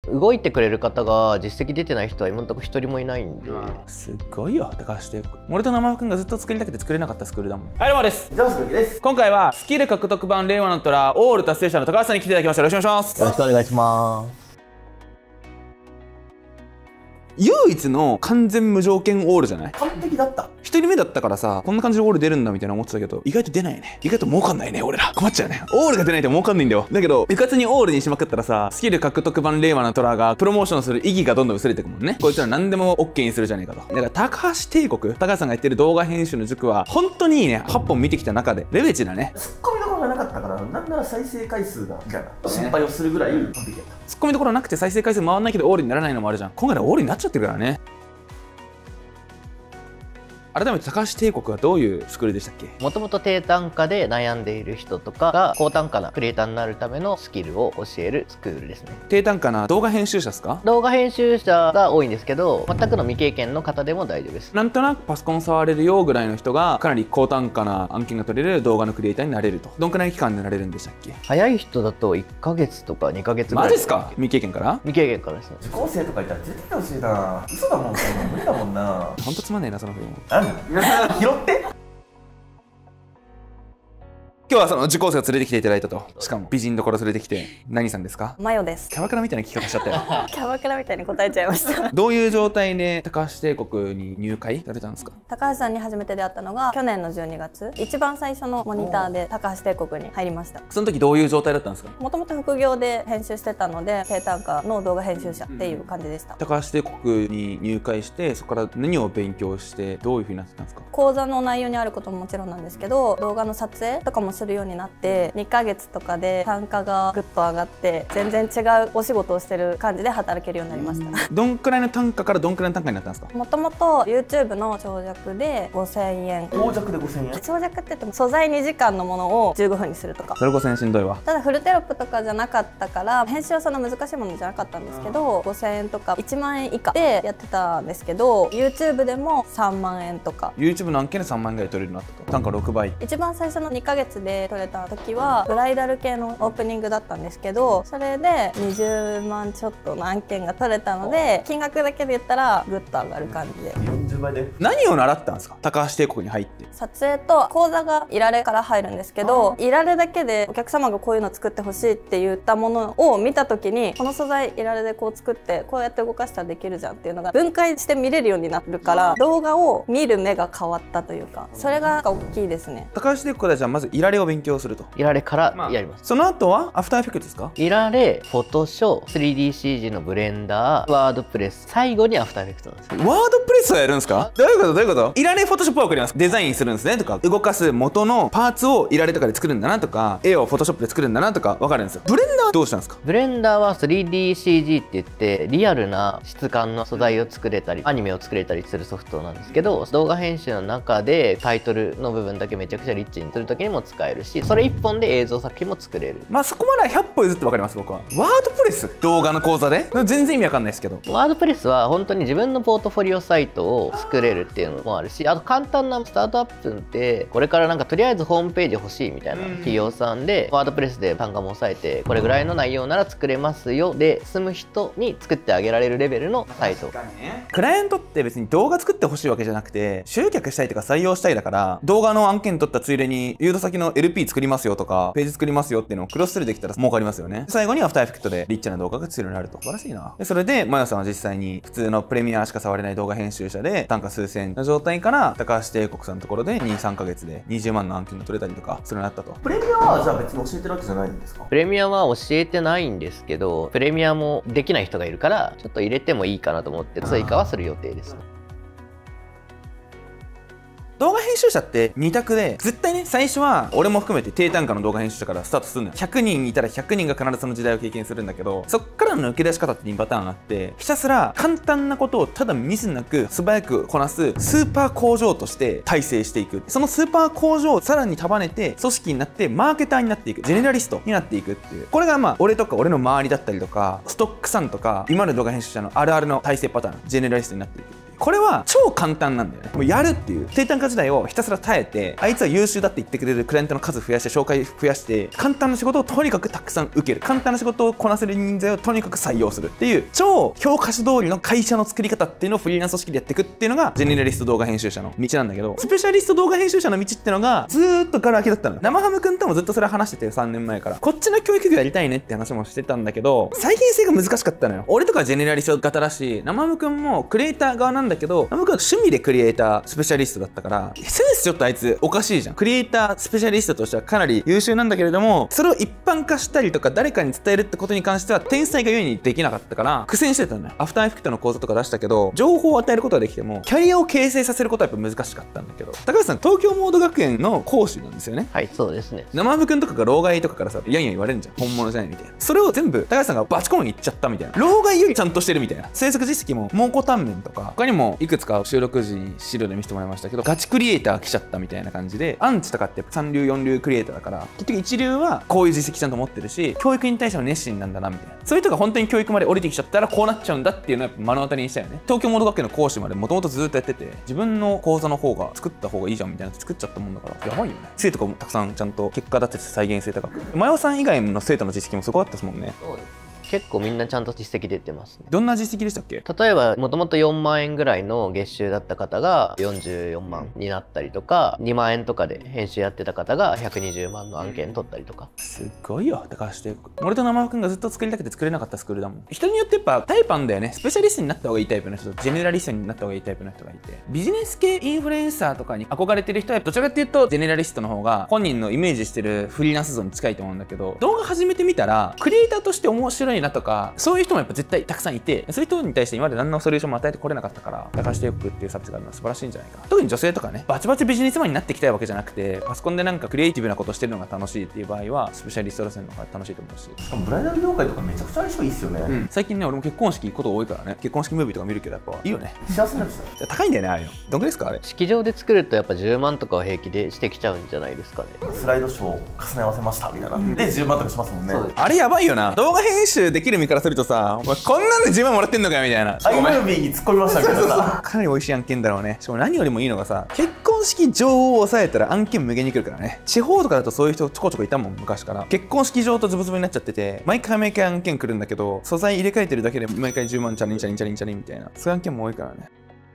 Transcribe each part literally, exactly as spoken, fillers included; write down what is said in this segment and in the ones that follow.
動いてくれる方が実績出てない人は今のところ一人もいないんで。 すごいよ高橋帝国。俺と生くんがずっと作りたくて作れなかったスクールだもん。はいどうもです。 ジャスです。 今回はスキル獲得版令和の虎オール達成者の高橋さんに来ていただきました。よろしくお願いします。 よろしくお願いします。 唯一の完全無条件オールじゃない？ 完璧だった。 一人目だったからさ、こんな感じでオール出るんだみたいな思ってたけど、意外と出ないね。意外と儲かんないね、俺ら。困っちゃうね。オールが出ないと儲かんないんだよ。だけど、部活にオールにしまくったらさ、スキル獲得版令和の虎がプロモーションする意義がどんどん薄れていくもんね。こいつら何でも オーケー にするじゃねえかと。だから高橋帝国、高橋さんがやってる動画編集の塾は、本当にいいね。はっぽん見てきた中で、レベチだね。 ツッコミどころがなかったから、なんなら再生回数が、みたいな。心配をするぐらい完璧やった。 ツッコミどころなくて再生回数回んないけどオールにならないのもあるじゃん。今回はオールになっちゃってるからね。改めて高橋帝国はどういうスクールでしたっけ？ もともと低単価で悩んでいる人とかが高単価なクリエイターになるためのスキルを教えるスクールですね。 低単価な動画編集者ですか？ 動画編集者が多いんですけど、全くの未経験の方でも大丈夫です。 なんとなくパソコン触れるよぐらいの人がかなり高単価な案件が取れる動画のクリエイターになれると。どんくらい期間でなれるんでしたっけ？ 早い人だといっかげつとかにかげつぐらい。 マジですか？未経験から？ 未経験からですね。 受講生とかいたら出てきてほしいな。嘘だもん、そんな無理だもんな。 ほんとつまんねえなその風も。 何？拾って今日はその受講生を連れてきていただいたと。しかも美人どころ連れてきて、何さんですか？ マヨです。 キャバクラみたいな聞き方しちゃったよ。 キャバクラみたいに答えちゃいましたどういう状態で高橋帝国に入会されたんですか？ 高橋さんに初めて出会ったのが去年のじゅうにがつ、一番最初のモニターで高橋帝国に入りました。 その時どういう状態だったんですか？ もともと副業で編集してたので、低単価の動画編集者っていう感じでした。 高橋帝国に入会して、そこから何を勉強してどういう風になってたんですか？ 講座の内容にあることももちろんなんですけど、動画の撮影とかもするようになって、にかげつとかで単価がぐっと上がって、全然違うお仕事をしてる感じで働けるようになりました。 どんくらいの単価からどんくらいの単価になったんですか？ もともと YouTube の長尺でごせんえん。 長尺でごせんえん。 長尺って言っても素材にじかんのものをじゅうごふんにするとか。 それごせんえんしんどいわ。 ただフルテロップとかじゃなかったから編集はそんな難しいものじゃなかったんですけど、ごせんえんとかいちまんえん以下でやってたんですけど、 YouTube でもさんまんえんとか。 YouTube の案件でさんまんえんぐらい取れるようになったと。単価ろくばい。 一番最初のにかげつで取れた時はブライダル系のオープニングだったんですけど、それでにじゅうまんちょっとの案件が取れたので、金額だけで言ったらグッと上がる感じで。 よんじゅうばいで何を習ったんですか？高橋帝国に入って。 撮影と講座がいられから入るんですけど、いられだけでお客様がこういうの作ってほしいって言ったものを見た時に、この素材いられでこう作ってこうやって動かしたらできるじゃんっていうのが分解して見れるようになるから、動画を見る目が変わったというか、それが大きいですね。 高橋帝国ではじゃあまずいられを勉強すると。 いられからやります。 その後はアフターエフェクトですか？ いられ、フォトショー、スリーディーシージー のブレンダー、ワードプレス、最後にアフターエフェクトなんですよ。 ワードプレスはやるんですか？どういうことどういうこと？いられフォトショップは送ります。デザインするんですねとか、動かす元のパーツをいられとかで作るんだなとか、絵をフォトショップで作るんだなとか分かるんですよ。ブレンダーはどうしたんですか？ ブレンダーは スリーディーシージー って言ってリアルな質感の素材を作れたりアニメを作れたりするソフトなんですけど、動画編集の中でタイトルの部分だけめちゃくちゃリッチにする時にも使えるし、それいっぽんで映像作品も作れる。 まあそこまではひゃっぽ譲って分かります。僕はワードプレス動画の講座で全然意味わかんないですけど、 ワードプレスは本当に自分のポートフォリオサイトを作れるっていうのもあるし、あと簡単なスタートアップってこれからなんかとりあえずホームページ欲しいみたいな企業さんで、ワードプレスで単価も抑えてこれぐらいの内容なら作れますよで済む人に作ってあげられるレベルのサイト。 クライアントって別に動画作ってほしいわけじゃなくて、集客したいとか採用したいだから、動画の案件取ったついでに誘導先の エルピー 作りますよとかページ作りますよっていうのをクロスセルできたら儲かりますよね。最後にアフターエフェクトでリッチな動画が作れるようになると。素晴らしいな。でそれでマヨさんは実際に普通のプレミアしか触れない動画編集者で単価数千の状態から高橋帝国さんのところでに、さんかげつでにじゅうまんの案件が取れたりとかするようになったと。 プレミアはじゃあ別に教えてるわけじゃないんですか？ プレミアは教えてないんですけど、プレミアもできない人がいるからちょっと入れてもいいかなと思って追加はする予定です。 動画編集者ってに択で、絶対ね、最初は俺も含めて低単価の動画編集者からスタートするのよ。ひゃくにんいたらひゃくにんが必ずその時代を経験するんだけど、そっからの抜け出し方ってにパターンあって、ひたすら簡単なことをただミスなく素早くこなすスーパー工場として大成していく。そのスーパー工場をさらに束ねて組織になってマーケターになっていく。ジェネラリストになっていくっていう。これがまあ俺とか俺の周りだったりとか、ストックさんとか、今までの動画編集者のあるあるの大成パターン、ジェネラリストになっていくっていう。 これは超簡単なんだよね。もうやるっていう低単価時代をひたすら耐えて、あいつは優秀だって言ってくれるクライアントの数増やして紹介増やして、簡単な仕事をとにかくたくさん受ける、簡単な仕事をこなせる人材をとにかく採用するっていう超教科書通りの会社の作り方っていうのをフリーランス組織でやっていくっていうのがジェネラリスト動画編集者の道なんだけど、スペシャリスト動画編集者の道っていうのがずーっとガラ空きだったのよ。生ハムくんともずっとそれ話してて、さんねんまえからこっちの教育業やりたいねって話もしてたんだけど、再現性が難しかったのよ。俺とかジェネラリスト型だし、生ハムくんもクリエイター側なんだけど、生ハムくんは趣味でクリエイタースペシャリストだったから、センスちょっとあいつおかしいじゃん。クリエイタースペシャリストとしてはかなり優秀なんだけれども、それを一般化したりとか誰かに伝えるってことに関しては天才が故にできなかったから苦戦してたんだよ。アフターエフェクトの講座とか出したけど、情報を与えることはできてもキャリアを形成させることはやっぱ難しかったんだけど、高橋さん東京モード学園の講師なんですよね。 はい、そうですね。 生ハムくんとかが老害とかからさ、いやいや言われるんじゃん、本物じゃないみたいな。それを全部高橋さんがバチコンに言っちゃったみたいな。老害よりちゃんとしてるみたいな。制作実績も蒙古タンメンとか他にもいくつか収録時に資料で見せてもらいましたけど、ガチクリエイター来ちゃったみたいな感じで、アンチとかって三流四流クリエイターだから、結局一流はこういう実績ちゃんと持ってるし、教育に対しての熱心なんだなみたいな。そういう人が本当に教育まで降りてきちゃったらこうなっちゃうんだっていうのはやっぱ目の当たりにしたよね。東京モード学園の講師までもともとずっとやってて、自分の講座の方が作った方がいいじゃんみたいな作っちゃったもんだからやばいよね。生徒がもたくさんちゃんと結果立てて再現性高く、マヨさん以外の生徒の実績もすごかったですもんね。 そうです。結構みんなちゃんと実績出てますね。 どんな実績でしたっけ？ 例えばもともとよんまんえんぐらいの月収だった方がよんじゅうよんまんになったりとか、にまんえんとかで編集やってた方がひゃくにじゅうまんの案件取ったりとか。 すごいよ高橋って。俺と生くんがずっと作りたくて作れなかったスクールだもん。人によってやっぱタイプあんだよね。スペシャリストになった方がいいタイプの人とジェネラリストになった方がいいタイプの人がいて、ビジネス系インフルエンサーとかに憧れてる人はどちらかっていうとジェネラリストの方が本人のイメージしてるフリーランス像に近いと思うんだけど、動画始めてみたらクリエイターとして面白いなとか、そういう人もやっぱ絶対たくさんいて、そういう人に対して今まで何のソリューションも与えてこれなかったから、高橋帝国っていうサービスがあるのは素晴らしいんじゃないかな。特に女性とかね、バチバチビジネスマンになってきたいわけじゃなくて、パソコンでなんかクリエイティブなことしてるのが楽しいっていう場合はスペシャリスト路線の方が楽しいと思うし、 しかもブライダル業界とかめちゃくちゃ相性いいっすよね、 うん、最近ね俺も結婚式行くこと多いからね、結婚式ムービーとか見るけどやっぱいいよね。 幸せになるし高いんだよねあれよ。どんぐらいですかあれ？ 式場で作るとやっぱじゅうまんとかは平気でしてきちゃうんじゃないですかね。 スライドショーを重ね合わせましたみたいな、うん、でじゅうまんとかしますもんね。 あれやばいよな。動画編集できる身からするとさ、お前こんなんでじゅうまんもらってんのかよみたいな。 アイムービーに突っ込みましたみたいなさかなり美味しい案件だろうね。しかも何よりもいいのがさ、結婚式場を抑えたら案件無限に来るからね。地方とかだとそういう人ちょこちょこいたもん昔から。結婚式場とズブズブになっちゃってて、毎回毎回案件来るんだけど、素材入れ替えてるだけで毎回じゅうまんチャリンチャリンチャリンチャリンみたいな、そういう案件も多いからね。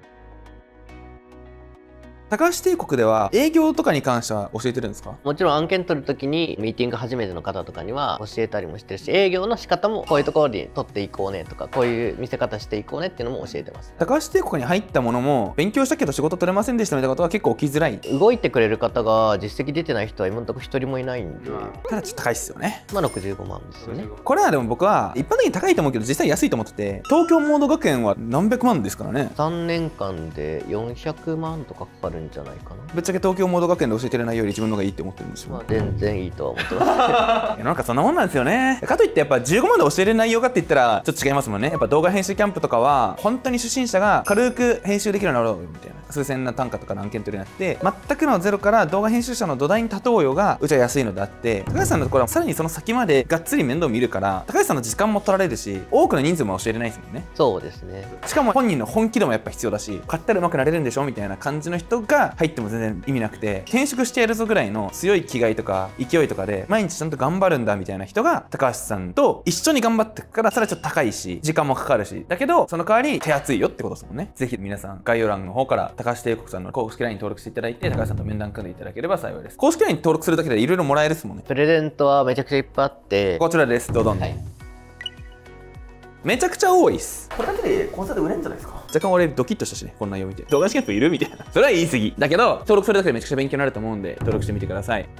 高橋帝国では営業とかに関しては教えてるんですか？ もちろん案件取るときにミーティング初めての方とかには教えたりもしてるし、営業の仕方もこういうところに取っていこうねとか、こういう見せ方していこうねっていうのも教えてます。 高橋帝国に入ったものも勉強したけど仕事取れませんでしたみたいなことは結構起きづらい。 動いてくれる方が実績出てない人は今のところ一人もいないんで、 ただちょっと高いっすよね。 まあろくじゅうごまんですよね。 これはでも僕は一般的に高いと思うけど実際安いと思ってて、東京モード学園は何百万ですからね。 さんねんかんでよんひゃくまんとかかかるんじゃないかな。 ぶっちゃけ東京モード学園で教えてる内容より自分の方がいいって思ってるんですよ。 まあ全然いいとは思ってます。 いやなんかそんなもんなんですよね。かといってやっぱじゅうごまんで教える内容かって言ったらちょっと違いますもんね。やっぱ動画編集キャンプとかは本当に初心者が軽く編集できるようになろうよみたいな、数千な単価とかの案件取りになって全くのゼロから動画編集者の土台に立とうよがうちは安いのであって、高橋さんのところはさらにその先までがっつり面倒見るから高橋さんの時間も取られるし、多くの人数も教えれないですもんね。 そうですね。 しかも本人の本気度もやっぱ必要だし、買ったら上手くなれるんでしょみたいな感じの人が入っても全然意味なくて、転職してやるぞぐらいの強い気概とか勢いとかで毎日ちゃんと頑張るんだみたいな人が高橋さんと一緒に頑張ってくから、それはちょっと高いし時間もかかるし、だけどその代わり手厚いよってことですもんね。ぜひ皆さん概要欄の方から高橋帝国さんの公式 ライン に登録していただいて、高橋さんと面談組んでいただければ幸いです。公式 ライン に登録するだけでいろいろもらえるですもんね。 プレゼントはめちゃくちゃいっぱいあって、 こちらです。どうぞ、はい、めちゃくちゃ多いっす。 これだけで講座で売れるんじゃないですか？ 若干俺ドキッとしたしね、こんな内容見て動画試験いるみたいな、それは言い過ぎだけど登録するだけでめちゃくちゃ勉強になると思うんで登録してみてください。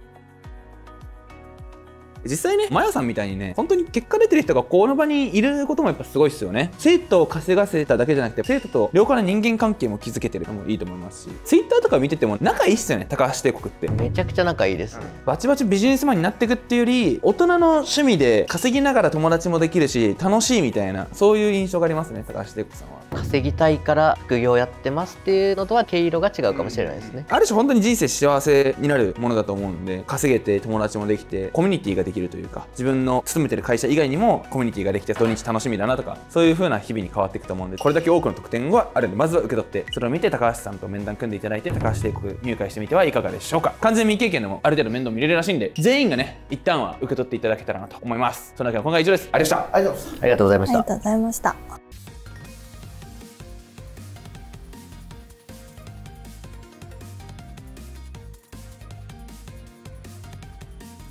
実際ね、マヨさんみたいにね、本当に結果出てる人がこの場にいることもやっぱすごいっすよね。生徒を稼がせただけじゃなくて、生徒と良好な人間関係も築けてるのもいいと思いますし、ツイッターとか見てても仲いいっすよね、高橋帝国って。 めちゃくちゃ仲いいですね。 バチバチビジネスマンになっていくっていうより、大人の趣味で稼ぎながら友達もできるし、楽しいみたいな、そういう印象がありますね、高橋帝国さんは。 稼ぎたいから副業やってますっていうのとは毛色が違うかもしれないですね。 ある種本当に人生幸せになるものだと思うんで、稼げて友達もできてコミュニティができるというか、自分の勤めてる会社以外にもコミュニティができて土日楽しみだなとか、そういう風な日々に変わっていくと思うんで、これだけ多くの特典があるんで、まずは受け取ってそれを見て高橋さんと面談組んでいただいて、高橋帝国入会してみてはいかがでしょうか。完全未経験でもある程度面倒見れるらしいんで、全員がね一旦は受け取っていただけたらなと思います。そんなわけで今回は以上です。ありがとうございました。 ありがとうございます。 ありがとうございました。 ありがとうございました。